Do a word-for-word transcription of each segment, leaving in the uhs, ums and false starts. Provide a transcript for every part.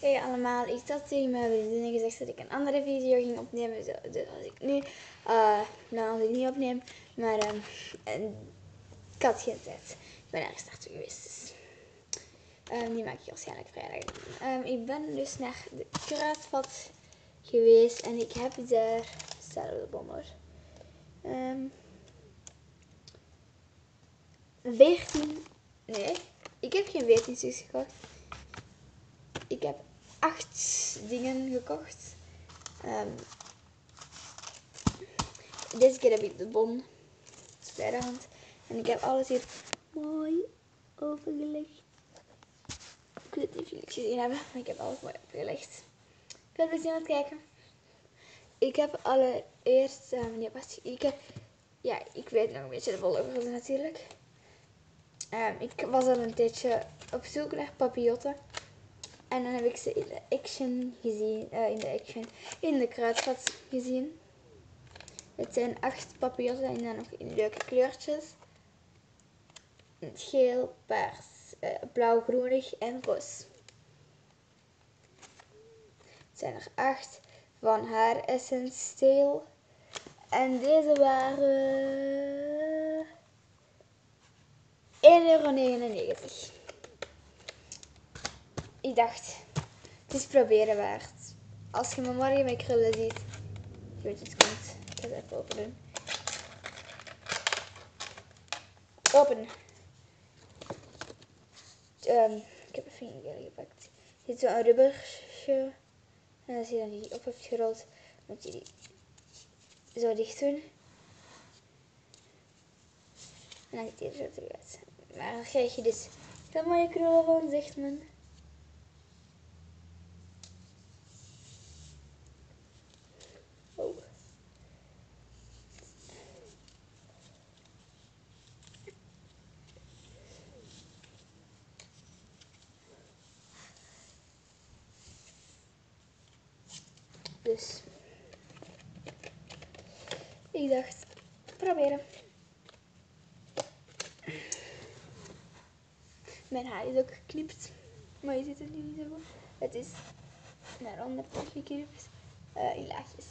Hey allemaal, ik had tegen mijn vriendinnen gezegd dat ik een andere video ging opnemen. Dus als ik nu, uh, nou als ik niet opneem, maar um, en, ik had geen tijd. Ik ben ergens naartoe geweest, dus um, die maak ik waarschijnlijk vrijdag. Um, ik ben dus naar de Kruidvat geweest en ik heb daar, staat op de bom hoor, um, veertien, nee, ik heb geen veertien stuks gekocht. Ik heb acht dingen gekocht. Um, deze keer heb ik de bon bij de hand. En ik heb alles hier mooi overgelegd. Ik weet niet of jullie het gezien hebben, maar ik heb alles mooi overgelegd. Veel plezier aan het kijken. Ik heb allereerst, uh, nee, wacht, ik heb, ja, ik weet nog een beetje de volgorde natuurlijk. Um, ik was al een tijdje op zoek naar papillotten. En dan heb ik ze in de Action gezien, uh, in de Action, in de Kruidvat gezien. Het zijn acht papillotten en dan nog in leuke kleurtjes. Geel, paars, uh, blauw, groenig en roze. Het zijn er acht van Haar Essence Steel. En deze waren één euro negenennegentig. Ik dacht, het is proberen waard. Als je me morgen met krullen ziet, je weet het komt. Ik ga het even open doen. Open. Um, ik heb even een geel gepakt. Er zit zo'n rubbertje. En als je dan die op hebt gerold, moet je die zo dicht doen. En dan ziet hij er zo terug uit. Maar dan krijg je dus heel mooie krullen van, zegt men. Oh. Dus ik dacht, proberen. Mijn haar is ook geknipt, maar je ziet het nu niet zo goed. Het is naar onder geknipt uh, in laagjes.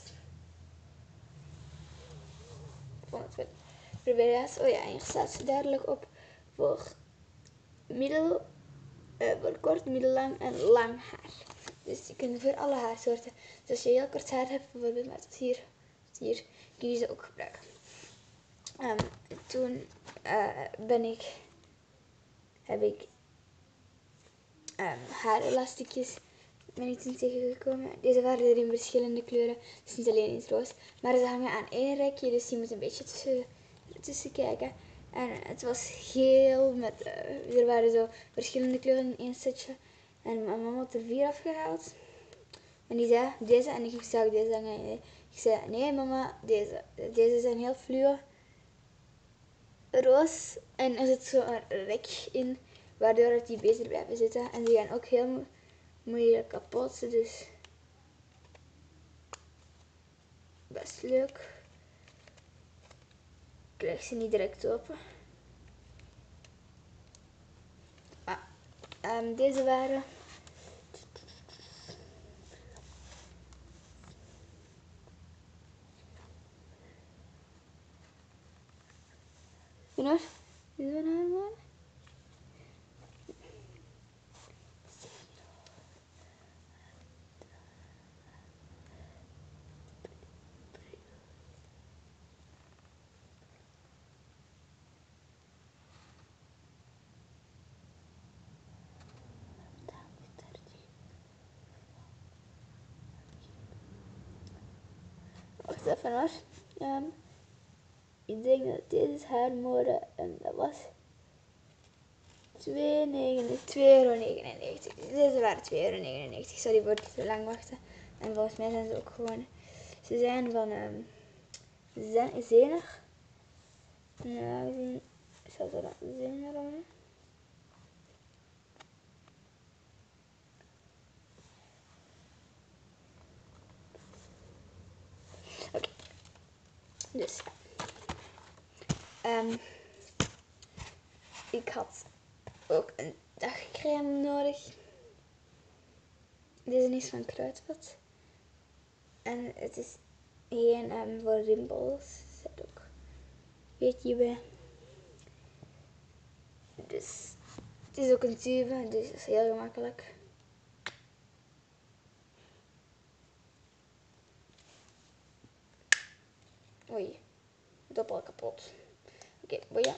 Ik vond het wel proberen. Oh ja, hier staat duidelijk op voor middel, uh, voor kort, middellang en lang haar. Dus je kunt voor alle haarsoorten. Dus als je heel kort haar hebt, bijvoorbeeld met tot hier, tot hier, kun je ze ook gebruiken. Um, toen uh, ben ik, heb ik um, haarelastiekjes ben ik toen tegengekomen. Deze waren er in verschillende kleuren, dus niet alleen in het roos. Maar ze hangen aan één rekje, dus je moet een beetje tussen, tussen kijken. En het was geel, met, uh, er waren zo verschillende kleuren in één setje. En mijn mama had er vier afgehaald. En die zei, deze, en ik zou deze hangen. Ik zei, nee mama, deze. Deze zijn heel fluo. Roos. En er zit zo een rek in, waardoor het die beter blijven zitten. En die gaan ook heel moeilijk kapot, dus best leuk. Ik krijg ze niet direct open. Ah, um, deze waren Genoeg? Is er nou maar? Wacht even hoor. Um, ik denk dat deze haarmode en dat was twee euro negenennegentig. Deze waren twee euro negenennegentig. Sorry voor het te lang wachten. En volgens mij zijn ze ook gewoon. Ze zijn van um, Zener. Nou, we zien. Staat er dan Zener aan? Oké. Okay. Dus. Um, ik had ook een dagcrème nodig. Deze is van Kruidvat. En het is geen um, voor rimpels. Er zit ook een beetje bij. Dus het is ook een tube, dus het is heel gemakkelijk. Oei, doppel kapot. Oké, okay, boeien.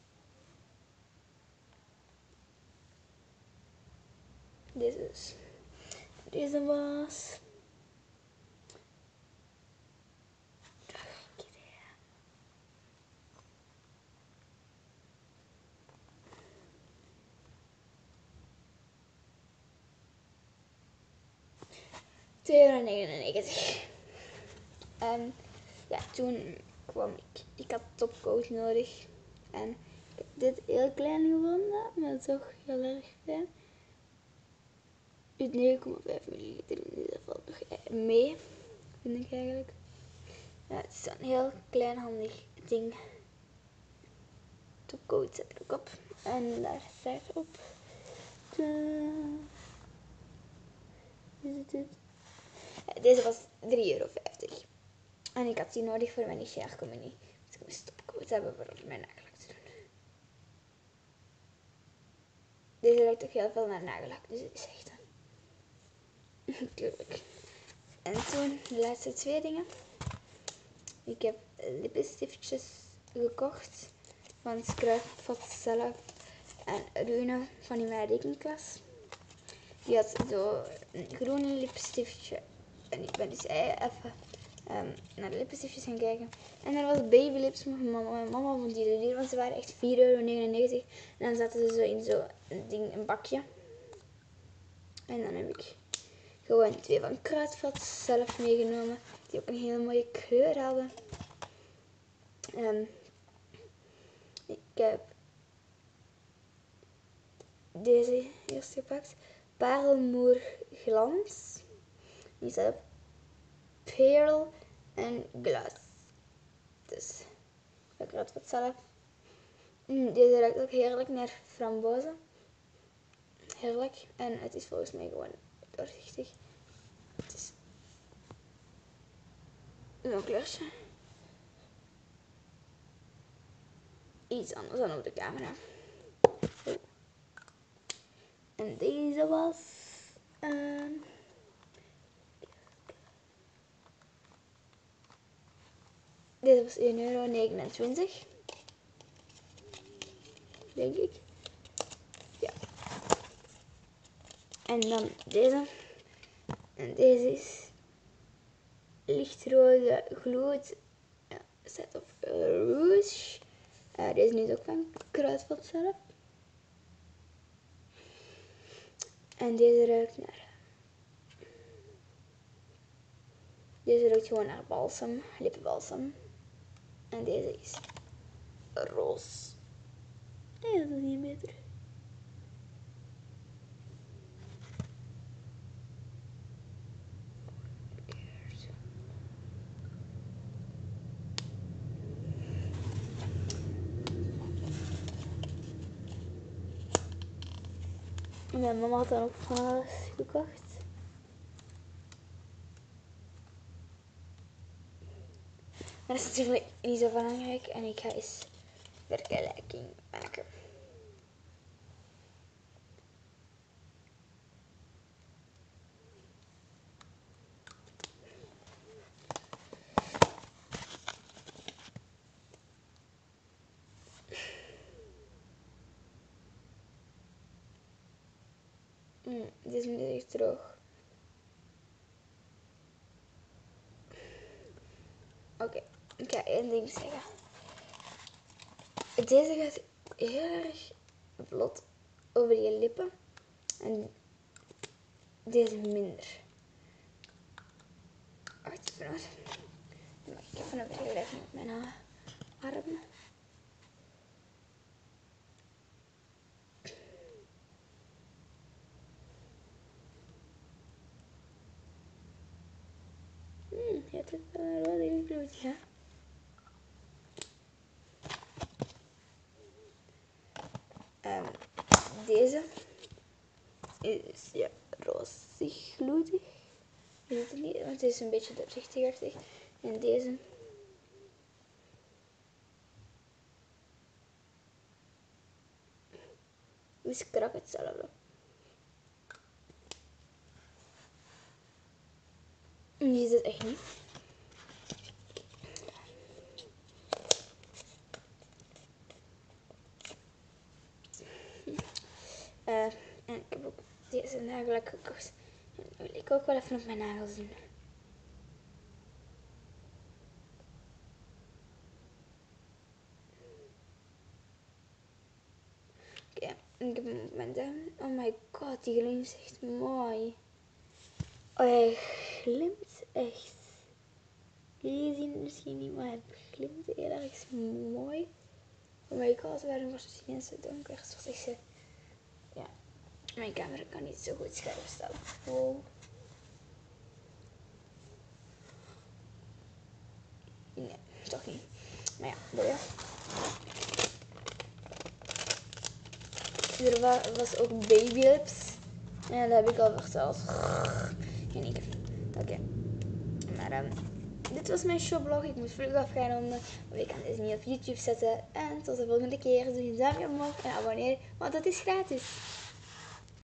Deze dus. Deze was... twee euro negenennegentig. En ja, toen kwam ik. Ik had topcoat nodig. En ik heb dit heel klein gevonden, maar toch heel erg fijn. Uit negen komma vijf milliliter, dus dat valt nog mee, vind ik eigenlijk. Ja, het is een heel klein handig ding. Topcoat zet ik ook op. En daar staat op. Is het dit? Ja, deze was drie euro vijftig. En ik had die nodig voor mijn jaarcommunie. Dus ik moest topcoat hebben voor mijn nagellak te doen. Deze lijkt ook heel veel naar nagellak, dus het is echt natuurlijk. En toen de laatste twee dingen. Ik heb lippenstiftjes gekocht van Kruidvat zelf en Rune van in mijn rekenklas. Die had zo een groen lipstiftje en ik ben dus even um, naar de lippenstiftjes gaan kijken. En er was babylips van mama. Mijn mama vond die duur, want ze waren echt vier euro negenennegentig. En dan zaten ze zo in zo'n ding, een bakje. En dan heb ik gewoon twee van Kruidvat zelf meegenomen, die ook een hele mooie kleur hadden. Um, ik heb deze eerst gepakt. Parelmoer glans. Die staat op pearl en glass. Dus ik had wat zelf. Deze ruikt ook heerlijk naar frambozen. Heerlijk. En het is volgens mij gewoon doorzichtig. Het is zo'n kleurtje. Iets anders dan op de camera. Oh. En deze was... Uh, Deze was één euro negenentwintig. Denk ik. Ja. En dan deze. En deze is lichtrode gloed. Ja, staat op Rouge. Uh, deze is ook van Kruidvat zelf. En deze ruikt naar... Deze ruikt gewoon naar balsem, lippenbalsem. En deze is roze. Nee, dat is niet beter. Mijn mama had dan ook van alles gekocht. Maar dat is natuurlijk niet zo belangrijk en ik ga eens vergelijking maken. Mm, dit is nu echt droog. Oké, okay, ik ga één ding zeggen. Deze gaat heel erg vlot over je lippen. En deze minder. Wacht even. Dan mag ik even een vergelijking met mijn armen. Hmm, het heeft wel een rode invloed, ja. Um, deze is ja, roze. prachtig gloedig. Je ziet het niet, want het is een beetje doorzichtig. En deze. Is krak hetzelfde. En je ziet het echt niet. Uh, en ik heb ook deze nagel gekocht. En dan wil ik ook wel even op mijn nagels doen. Oké, okay, ik heb hem op mijn duim. Oh my god, die glimt is echt mooi. Oh, hij glimt echt. Jullie zien het misschien niet, maar het glimt heel erg mooi. Oh my god, waarom was het ineens zo donker? Zoals ik zei. Ja, mijn camera kan niet zo goed scherp stellen. Wow. Nee, toch niet. Maar ja, boeien. Er was ook baby lips. En dat heb ik al verteld. En ik. Oké. Okay. Maar um, dit was mijn showblog. Ik moet vlug afgaan om. Of ik kan deze niet op YouTube zetten. En tot de volgende keer. Doe je een duimpje omhoog en abonneer. Want dat is gratis.